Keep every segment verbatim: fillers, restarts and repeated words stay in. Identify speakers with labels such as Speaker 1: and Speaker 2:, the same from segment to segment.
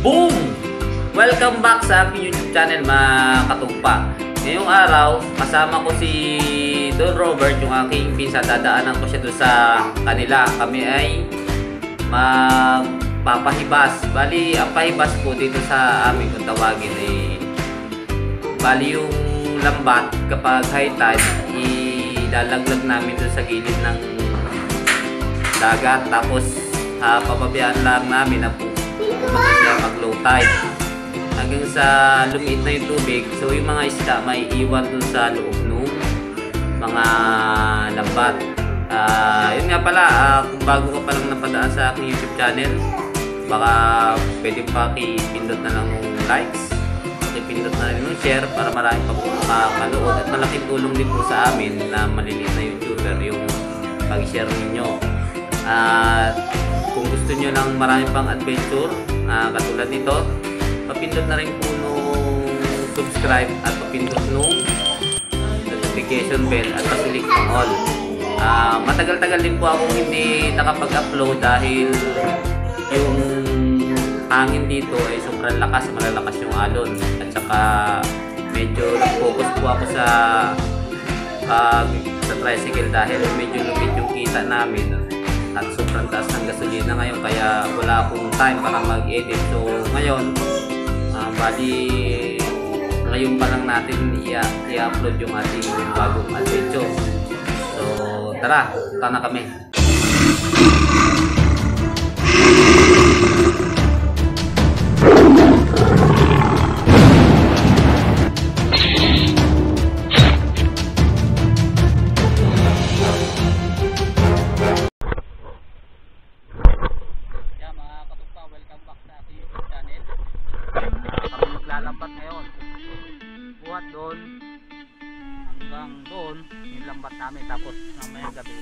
Speaker 1: Boom! Welcome back sa aking YouTube channel mga katugpa. Ngayong araw, kasama ko si Don Robert, yung aking pinsa. Dadaanan ko siya doon sa kanila. Kami ay magpapahibas. Bali, ang pahibas po dito sa amin kung tawagin ay bali yung lambat kapag high tide, ilalaglag namin doon sa gilid ng dagat. Tapos uh, pababayaan lang namin na po siya mag low tide hanggang sa lumiit na yung tubig. So yung mga isda may iwan dun sa loob ng mga lambat. Uh, yun nga pala, uh, kung bago ka palang napadaan sa aking YouTube channel, baka pwede pa kipindot na lang ng likes, kipindot na rin ng share para marami pa po makakanood. At malaking tulong din po sa amin na maliliit na YouTuber yung pag-share ninyo. At uh, kung gusto nyo ng marami pang adventure uh, katulad nito, papindot na rin po nung subscribe at papindot nung notification bell at pasulik ng all. Uh, matagal-tagal din po akong hindi nakapag-upload dahil yung hangin dito ay sobrang lakas, malalakas yung alon. At saka medyo nag-focus po ako sa uh, sa tricycle dahil medyo lumit yung kita namin. At sobrang taas ng gasolina ngayon kaya wala akong time para mag-edit. So ngayon, uh, bali ngayon pa lang natin i-upload yung ating bagong adventure. So tara, punta na kami. Lambat ngayon, buhat doon hanggang doon yung lambat namin, tapos mamaya gabi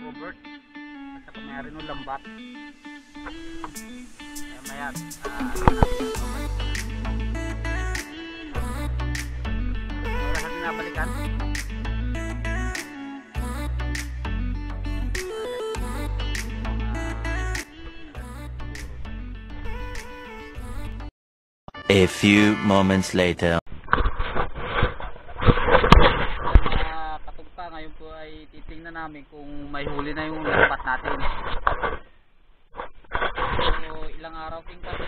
Speaker 2: Robert at saka may-ari ng lambat. Kaya maya uh, wala sa pinabalikan.
Speaker 3: A few moments later.
Speaker 2: Mga katugpa, ngayon po ay titingnan namin kung may huli na yung lambat natin. So ilang araw din kami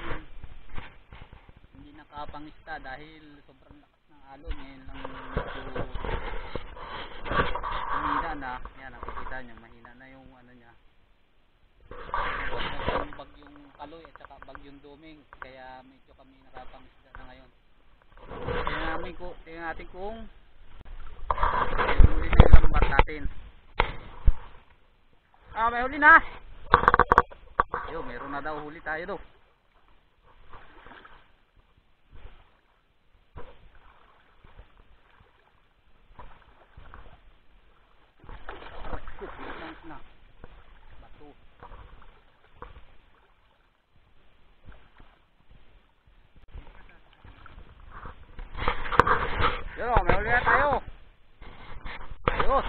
Speaker 2: hindi nakapangista dahil sobrang lakas ng alon. Ngayon lang medyo mahina na. Yan, nakikita nyo, mahina na yung ano niya. Yung bagyong Kaloy at saka bagyong Duming, kaya medyo kami nakapangisda na ngayon. Tingnan namin, ko, tingnan natin kung may huli na yung lambat natin. Ah, may huli na! Yo, meron na daw huli tayo daw. Na bato. Yo, may huli na tayo. Ayos.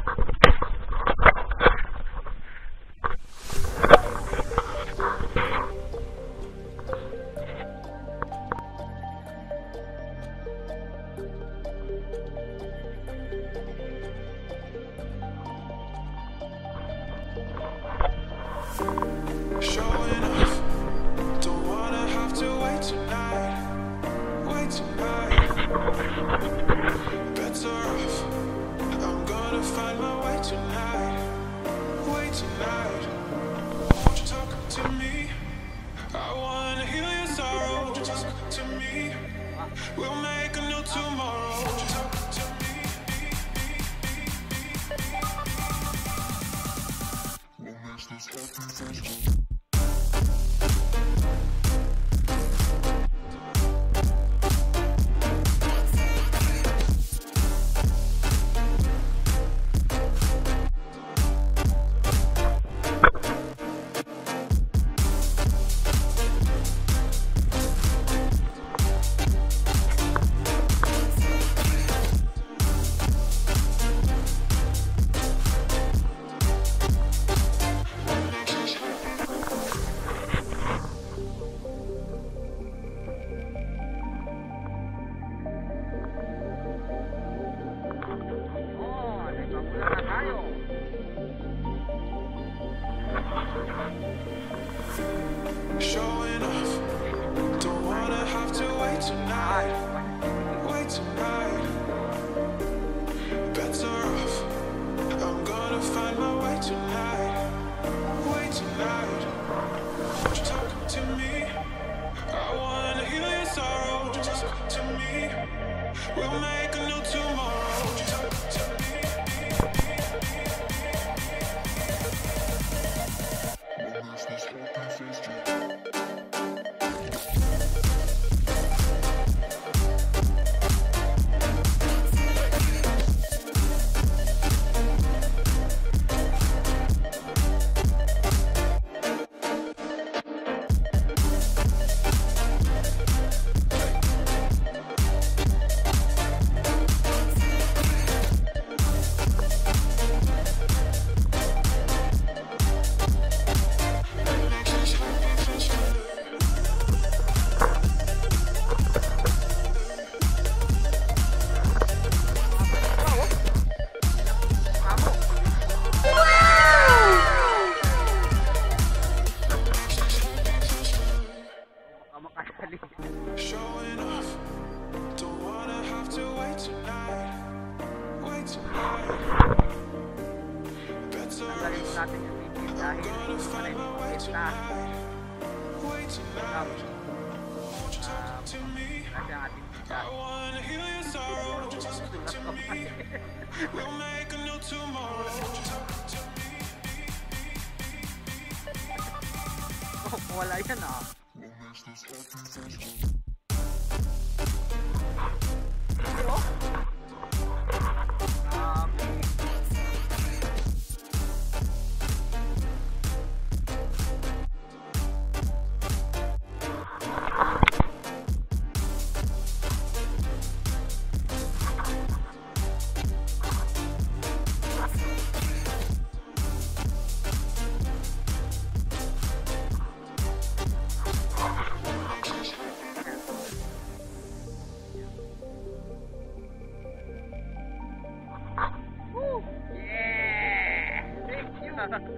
Speaker 4: Showing off, don't wanna have to wait tonight, wait tonight. Better off, I'm gonna find my way tonight, way tonight. Won't you talk to me? I wanna heal your sorrow. Won't you talk to me? We'll make a new tomorrow. Won't you talk to me? We'll make this happen. Showing off, don't wanna have to wait tonight, wait tonight. Better off, I'm gonna find my way tonight, way tonight. Won't you talk to me? I wanna heal your sorrow. Won't you talk to me? We'll make a new tomorrow. Won't you talk to me? Showing off, don't wanna have to wait tonight, wait tonight. Better off, I'm gonna find my way tonight, wait tonight. Won't you talk to me? I wanna heal your sorrow. Won't you talk to me? We'll make a new tomorrow. Won't you talk to me?
Speaker 2: Oh, wala yan ah.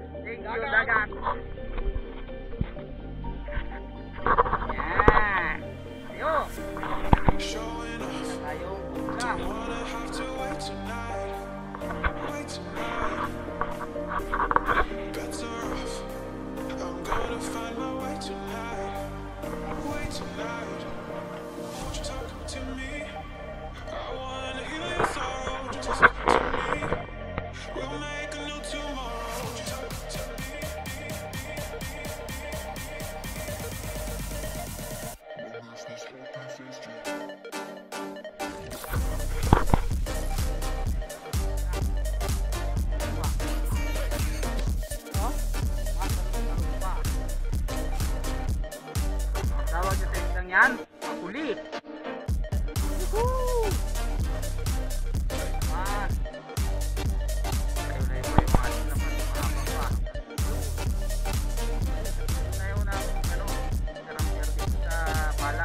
Speaker 2: Thank you, dagat. Yan. Ayo.
Speaker 4: Showing off.
Speaker 2: Tayo. Lang.
Speaker 4: Wanna have to wait tonight. Wait tonight. Better off. I'm gonna find my way tonight. Wait tonight. Won't you talk to me? I wanna heal your sorrow. Won't you talk to me? We'll make a new tomorrow. Won't you talk to me?
Speaker 2: Tawag sa tekstang yan, huli. Woohoo! Man. Layo-layo pa yung ating naman, mahaba pa. Layo na akong ano, karamper dito sa pala.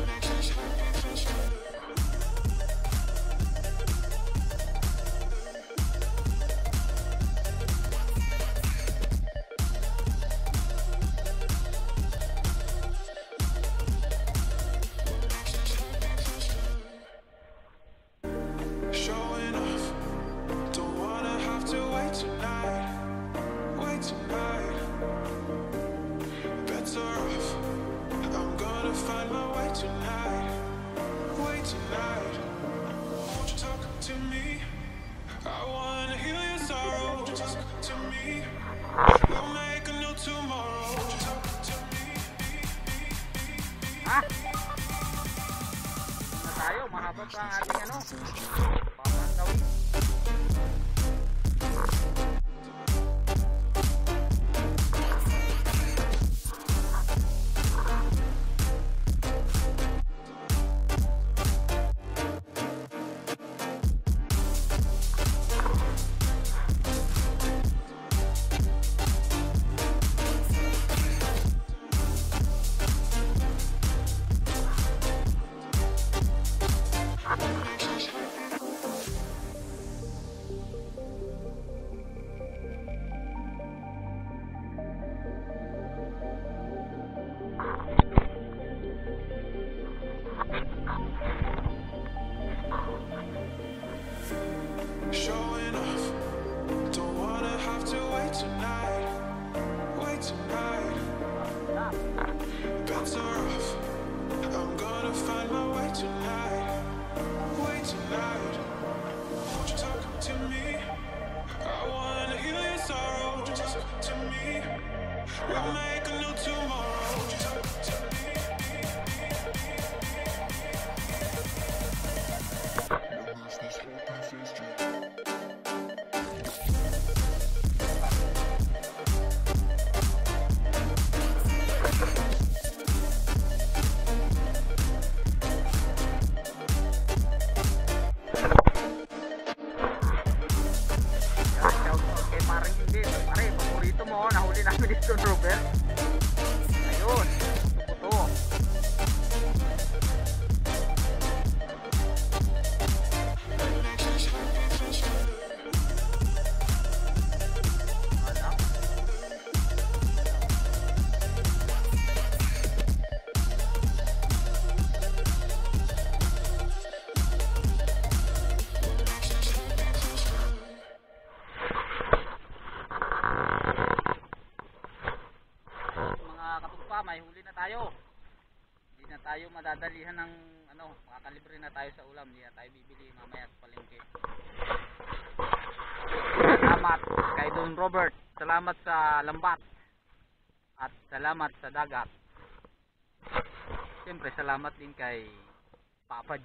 Speaker 4: Showing off. Don't wanna have to wait tonight. Wait tonight. Better off. I'm gonna find my way tonight. Wait tonight. Won't you talk to me? I wanna heal your sorrow. Won't you talk to me? We'll make a new tomorrow. Won't you talk to me?
Speaker 2: Ha? Na tayo, mahaba pa ang ating ano. Papandawin.
Speaker 4: Showing off. Don't wanna have to wait tonight. Wait tonight. Better off. I'm gonna find my way tonight. Wait tonight. Won't you talk to me? I wanna heal your sorrow. Won't you talk to me? We'll make a new tomorrow. Won't you talk to me?
Speaker 2: Kay Maring hindi. Pare, paborito mo. Nahuli namin dito, Robert. Ayun. Tuto. Wala. Mga katugpa, may huli na tayo. Hindi na tayo madadalihan ng ano, makakalibre na tayo sa ulam. Hindi na tayo bibili mamaya sa palengke. Salamat kay Don Robert. Salamat sa lambat. At salamat sa dagat. Siyempre salamat din kay Papa G.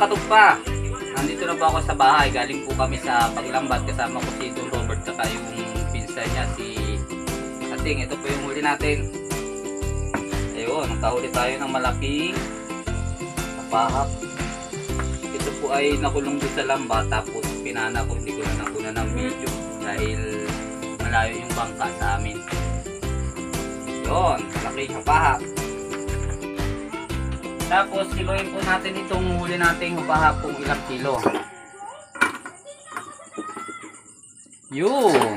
Speaker 2: katugpa, nandito na po ako sa bahay. Galing po kami sa paglambat. Kasama ko si Don Robert saka yung pinsan niya si Ating. Ito po yung huli natin. Ayun, nakahuli tayo ng malaking kapahap. Ito po ay nakulong doon sa lambat. Tapos pinana ko, hindi ko na nakuna ng video dahil malayo yung bangka sa amin. Yun, malaking kapahap. Tapos kiloin po natin itong huli nating hupahap kung ilang kilo. Yun.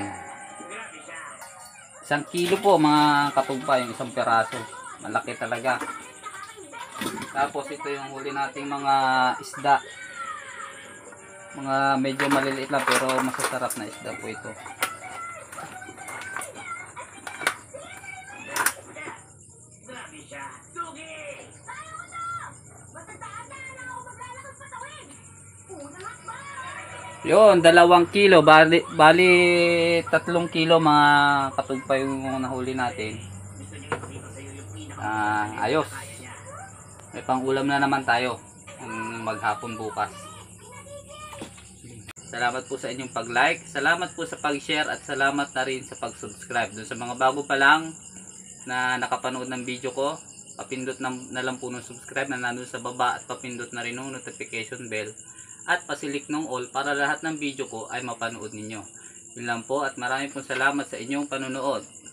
Speaker 2: Isang kilo po mga katugpa, yung isang peraso. Malaki talaga. Tapos ito yung huli nating mga isda. Mga medyo maliliit lang pero masasarap na isda po ito. Yun, dalawang kilo, bali, bali tatlong kilo mga katugpa yung nahuli natin. Ah, ayos. May pang ulam na naman tayo um, maghapon bukas. Salamat po sa inyong pag-like, salamat po sa pag-share at salamat na rin sa pag-subscribe. Doon sa mga bago pa lang na nakapanood ng video ko, papindot na, na lang po ng subscribe na nandun sa baba at papindot na rin ng notification bell. At pasilik ng all para lahat ng video ko ay mapanood ninyo. Yun lang po at maraming pong salamat sa inyong panonood.